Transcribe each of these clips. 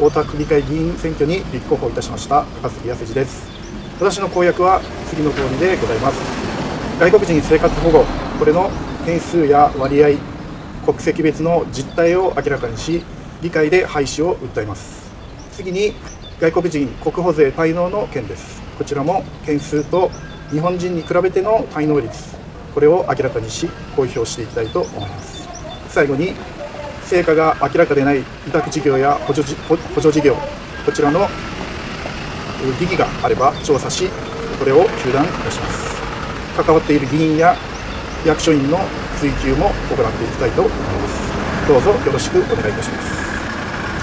大田区議会議員選挙に立候補いたしました高杉康次です。私の公約は次の通りでございます。外国人生活保護、これの件数や割合、国籍別の実態を明らかにし、議会で廃止を訴えます。次に外国人国保税滞納の件です。こちらも件数と日本人に比べての滞納率、これを明らかにし公表していきたいと思います。最後に成果が明らかでない委託事業や補助事業、こちらの疑義があれば調査し、これを糾弾いたします。関わっている議員や役所員の追及も行っていきたいと思います。どうぞよろしくお願いいたします。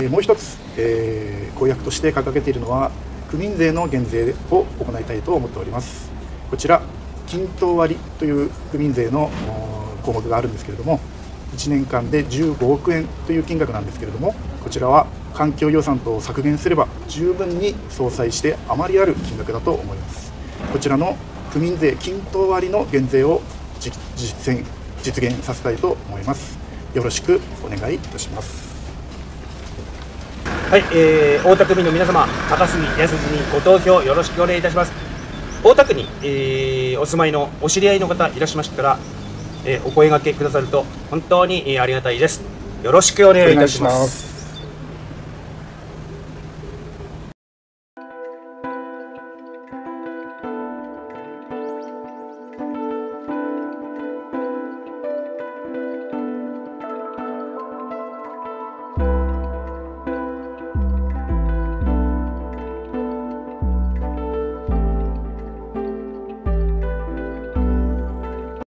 もう一つ、公約として掲げているのは区民税の減税を行いたいと思っております。こちら均等割という区民税の項目があるんですけれども、1年間で15億円という金額なんですけれども、こちらは環境予算等を削減すれば十分に相殺して余りある金額だと思います。こちらの区民税均等割の減税を実現させたいと思います。よろしくお願いいたします。 はい、大田区民の皆様、高杉康次にご投票よろしくお願いいたします。大田区に、お住まいのお知り合いの方いらっしゃいましたら、お声掛けくださると本当にありがたいです。よろしくお願いいたします。